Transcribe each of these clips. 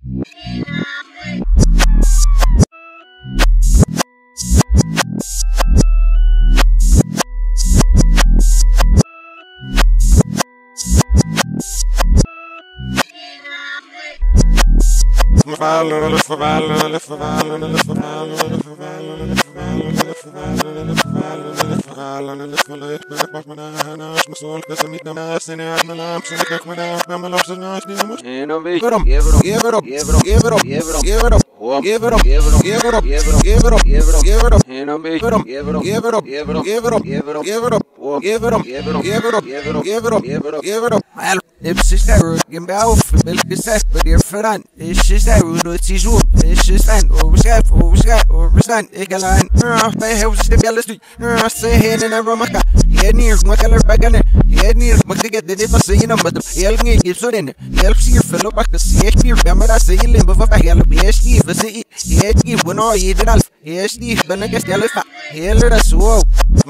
It's just that root, get out for milk is that, but you're for that. It's just that root, it's his root. It's just that, overstand, Egaline. By house, the galley, say head in a romaka. Head near my color back on it. Head near my ticket, the difference saying, but the yelling gives it in. Helps your fellow back to see it. Remember that saying, but if I have a PhD, for see it, head give when I eat it off. Yes, the Benegas Yellow, hear us whoa.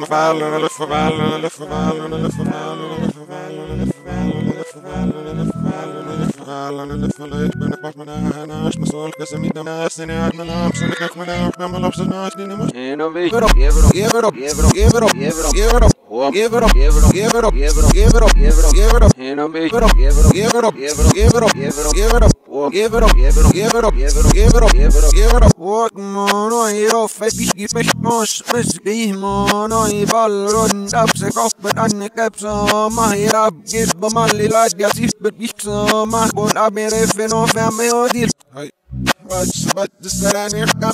But the stand here, but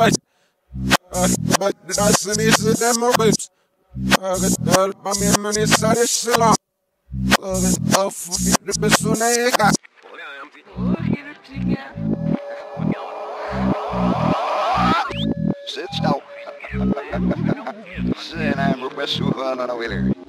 the doesn't is the demo babes. The Bamian is satisfied. The Bessunega. Sit down. Say, I'm a best one on a wheeler.